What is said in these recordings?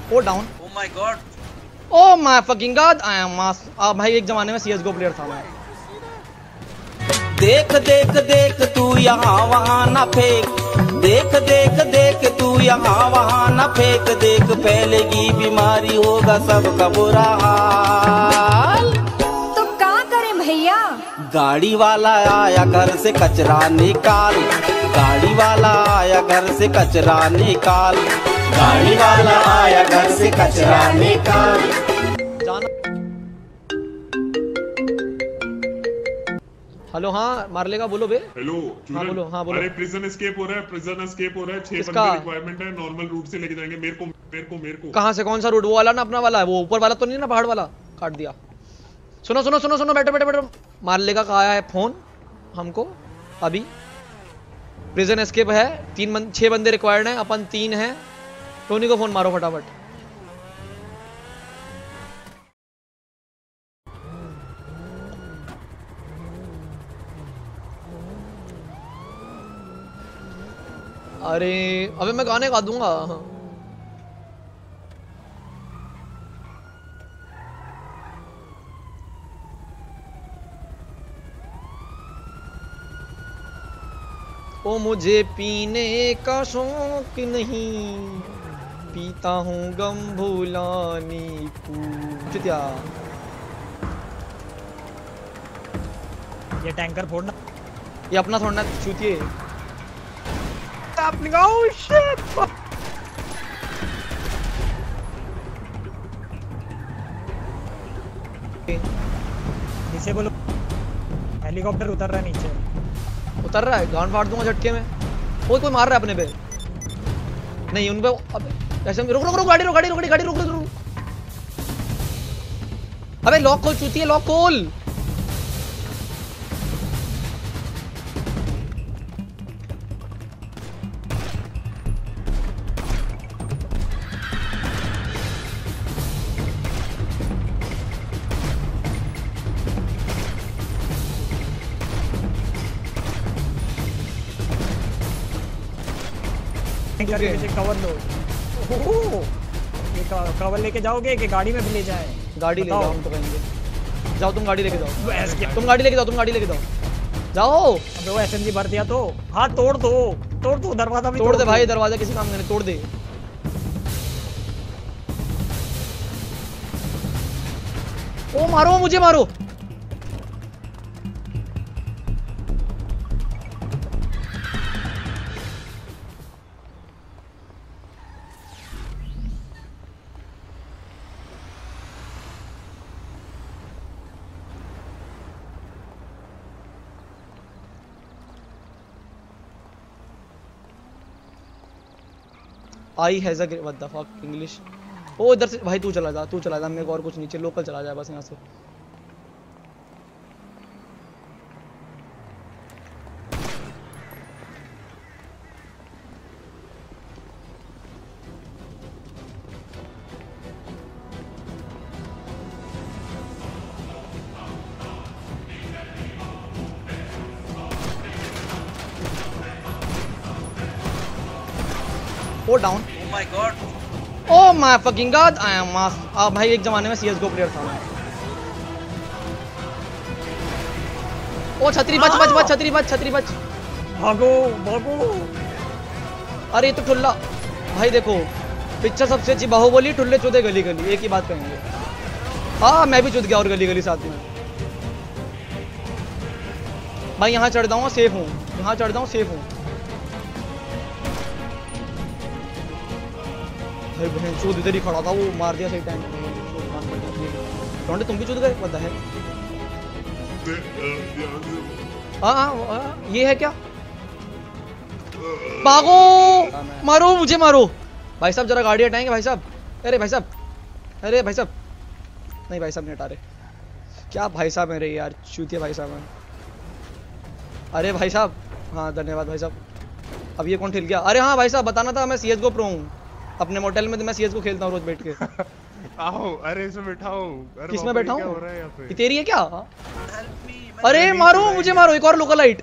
O down. Oh my god. Oh my fucking god I am mass. भाई एक जमाने में CS:GO प्लेयर था मैं। देख देख देख तू यहाँ वहाँ न फेंक, देख देख देख तू यहाँ वहाँ न फेंक, देख फैलेगी बीमारी होगा सबका बुरा हाल। तो क्या करें भैया? गाड़ी वाला आया घर से कचरा निकाल, गाड़ी वाला आया घर से कचरा निकाल, गाड़ी वाला आया घर से कचरा निकाल। हेलो हाँ मार लेगा बोलो बे। हेलो हाँ बोलो हाँ बोलो। अरे प्रिजन एस्केप हो रहा है, प्रिजन एस्केप हो रहा है। 6 बंदे रिक्वायरमेंट है, नॉर्मल रूट से लेके जाएंगे। मेरे को कहाँ से? कौन सा रूट? वो वाला ना अपना वाला है, वो ऊपर वाला तो नहीं ना, पहाड़ वाला काट दिया। सुनो सुनो सुनो सुनो, बैठो बैठो बैठो। मार लेगा का आया है फोन हमको अभी। प्रिजन एस्केप है, 6 बंदे रिक्वायर्ड हैं, अपन 3 हैं। टोनी को फोन मारो फटाफट। अरे अबे मैं गाने गा दूंगा। ओ मुझे पीने का शौक नहीं, पीता हूँ गम भुलाने को। ये टैंकर फोड़ना, ये अपना थोड़ा चूतिए। नीचे बोलो, हेलीकॉप्टर उतर रहा है नीचे। उतर रहा है, गान फाड़ दूंगा झटके में। कोई मार रहा है अपने पे। नहीं उन पे। ऐसे रुक रुक रुक, गाड़ी रुक, गाड़ी रुक, गाड़ी रुक रुक। अबे लॉक खोल चूतिए, लॉक खोल। कवर लो। ये कवर लेके जाओगे कि गाड़ी में भी ले जाए? गाड़ी ले जाओ, हम तो कहेंगे। जाओ तुम गाड़ी लेके जाओ, तुम गाड़ी लेके जाओ, तुम गाड़ी लेके जाओ। जाओ। अबे वो SMG भर दिया तो हाँ तोड़ दो दरवाजा भी तोड़ दे भाई, दरवाजा किसी काम का नहीं, तोड़ दे। ओ मारो, मुझे मारो। I has a what the fuck English. ओ इधर से भाई तू चला जा, मेरे को और कुछ नीचे लोकल चला जाए बस यहाँ से। Oh down. Oh my god. Oh my fucking god I am mass. भाई एक जमाने में CS:GO प्लेयर था मैं। ओ छतरी बच बच बच, छतरी बच, छतरी बच। भागो भागो। अरे ये तो ठुल्ला भाई। देखो पिक्चर सबसे अच्छी बाहुबली, ठुल्ले चुदे गली गली, एक ही बात कहेंगे। हाँ मैं भी चुद गया और गली गली साथ में। भाई यहाँ चढ़ जाऊंगा, सेफ हूँ। यहाँ चढ़ जाऊँ, सेफ हूँ। भाई बहन चोद इधर ही खड़ा था, वो मार दिया सही टाइम। लौंडे तुम भी चुद गए? पता है। हाँ ये है क्या? भागो, मारो मुझे, मारो भाई साहब। जरा गाड़ी हटाएंगे भाई साहब। अरे भाई साहब, अरे भाई साहब। नहीं भाई साहब नहीं हटा रहे। क्या भाई साहब मेरे यार, चूतिया भाई साहब हैं। अरे भाई साहब, हाँ धन्यवाद भाई साहब। अब ये कौन ठिल गया? अरे हाँ भाई साहब, बताना था मैं CS:GO प्रो हूँ। अपने मोटेल में तो मैं CS:GO खेलता हूँ रोज बैठ के। आओ, अरे इसमें बैठाओ। किसमें बैठा हूँ? ये तेरी है क्या? अरे मारो मुझे, मारो। एक और लोकल लाइट।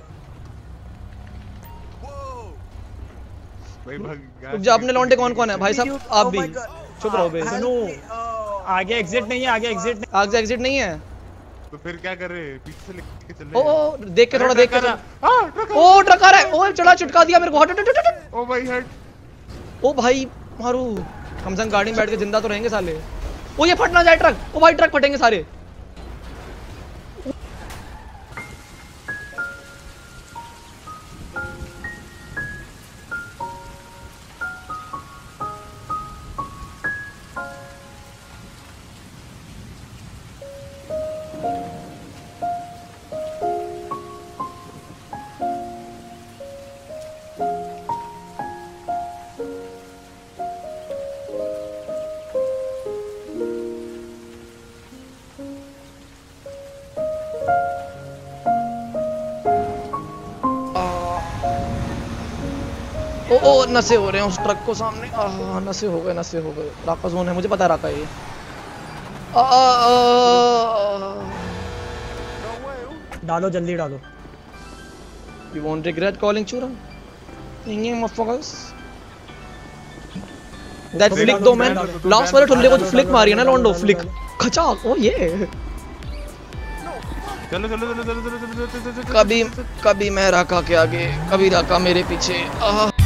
भाई अपने लौंडे कौन कौन है भाई साहब? आप भी चुप रहो बे। सनू आगे एग्जिट नहीं है, आगे एग्जिट नहीं। आगे एग्जिट नहीं है तो फिर क्या कर रहे हैं? पीछे से लेके चल ओ रहे हैं। ओ देख के थोड़ा देख के ट्रक ओ ट्रक आ रहा है। ओ चढ़ा चुटका दिया मेरे को। हट हट हट हट। ओ भाई हट। ओ भाई मारू, कम से कम गाड़ी में बैठ के जिंदा तो रहेंगे साले। ओ ये फट ना जाए ट्रक। ओ भाई ट्रक फटेंगे सारे। ओ नशे हो रहे हैं उस ट्रक को सामने। नशे हो गए, नशे हो गए। राका जोन है, मुझे पता है राका ये। डालो जल्दी डालो। You won't regret calling Chura. Thinking motherfuckers. That flick though man. Last वाले ठुल्ले को जो flick मारी है ना लॉन्डो, flick खचाक। ओ ये चलो चलो चलो चलो चलो चलो चलो चलो। कभी मैं राका के आगे, कभी राका मेरे पीछे।